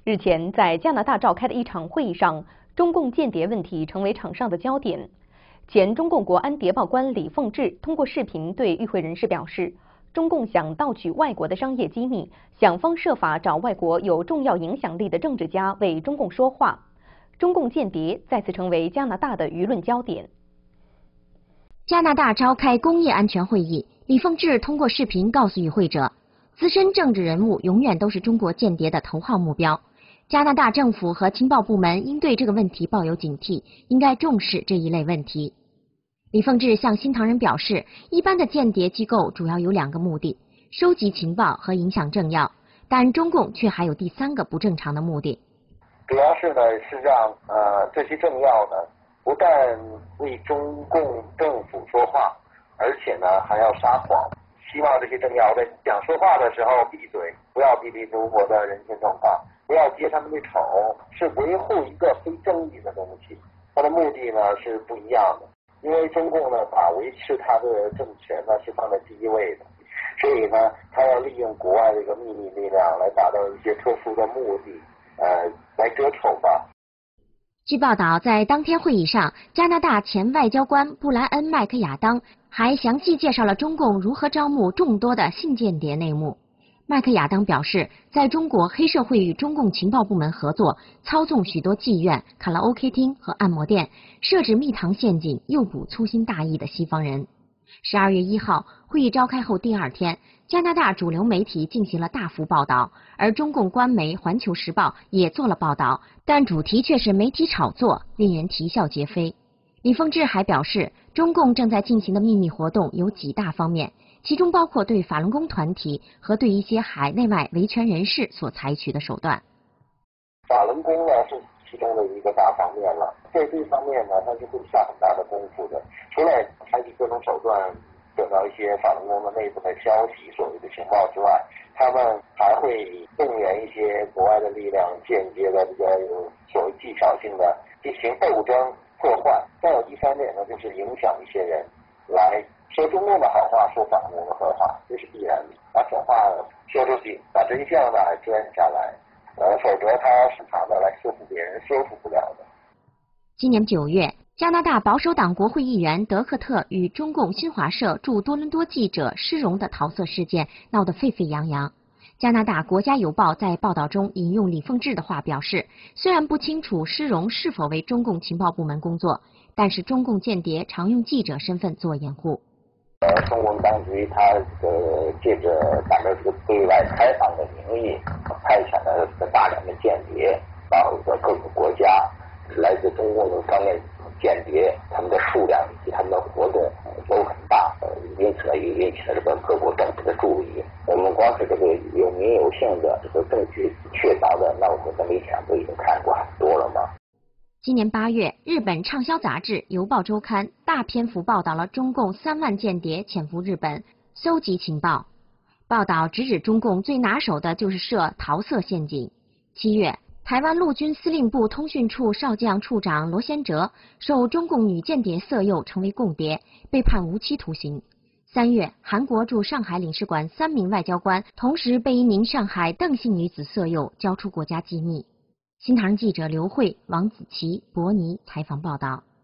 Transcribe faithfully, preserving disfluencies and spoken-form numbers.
日前，在加拿大召开的一场会议上，中共间谍问题成为场上的焦点。前中共国安谍报官李凤智通过视频对与会人士表示，中共想盗取外国的商业机密，想方设法找外国有重要影响力的政治家为中共说话。中共间谍再次成为加拿大的舆论焦点。 加拿大召开工业安全会议，李凤智通过视频告诉与会者，资深政治人物永远都是中国间谍的头号目标。加拿大政府和情报部门应对这个问题抱有警惕，应该重视这一类问题。李凤智向新唐人表示，一般的间谍机构主要有两个目的：收集情报和影响政要，但中共却还有第三个不正常的目的。 主要是呢，是让呃这些政要呢，不但为中共政府说话，而且呢还要撒谎。希望这些政要在讲说话的时候闭嘴，不要批评中国的人权状况，不要揭他们的丑，是维护一个非正义的东西。它的目的呢是不一样的，因为中共呢把维持它的政权呢是放在第一位的，所以呢他要利用国外的一个秘密力量来达到一些特殊的目的，呃，来遮丑吧。 据报道，在当天会议上，加拿大前外交官布莱恩·麦克亚当还详细介绍了中共如何招募众多的性间谍内幕。麦克亚当表示，在中国，黑社会与中共情报部门合作，操纵许多妓院、卡拉 OK 厅和按摩店，设置蜜糖陷阱，诱捕粗心大意的西方人。十二月一号，会议召开后第二天，加拿大主流媒体进行了大幅报道，而中共官媒《环球时报》也做了报道，但主题却是媒体炒作，令人啼笑皆非。李凤智还表示，中共正在进行的秘密活动有几大方面，其中包括对法轮功团体和对一些海内外维权人士所采取的手段。 法轮功呢是其中的一个大方面了，在这方面呢，它是会下很大的功夫的。除了采取各种手段得到一些法轮功的内部的消息、所谓的情报之外，他们还会动员一些国外的力量，间接的这个有所谓技巧性的进行斗争、破坏。再有一方面呢，就是影响一些人来说中共的好话，说法轮功的坏话，这是必然的。把丑话说出去，把真相呢还钻下来，呃，否则他时常的来说服别人，说服不了的。 今年九月，加拿大保守党国会议员德克特与中共新华社驻多伦多记者施荣的桃色事件闹得沸沸扬扬。加拿大国家邮报在报道中引用李凤智的话表示，虽然不清楚施荣是否为中共情报部门工作，但是中共间谍常用记者身份做掩护。 呃，中共当局他这个借着咱们这个对外开放的名义，派遣了这个大量的间谍到这个各个国家，来自中共的方面间谍，他们的数量以及他们的活动都很大，呃，因此呢也引起了这个各国政府的注意。我们光是这个有名有姓的这个证据确凿的，那我们在媒体上都已经看过很多了嘛。 今年八月，日本畅销杂志《邮报周刊》大篇幅报道了中共三万间谍潜伏日本，搜集情报。报道直指中共最拿手的就是设桃色陷阱。七月，台湾陆军司令部通讯处少将处长罗先哲受中共女间谍色诱成为共谍，被判无期徒刑。三月，韩国驻上海领事馆三名外交官同时被一名上海邓姓女子色诱，交出国家机密。新唐人记者刘慧、王子琪、伯尼采访报道。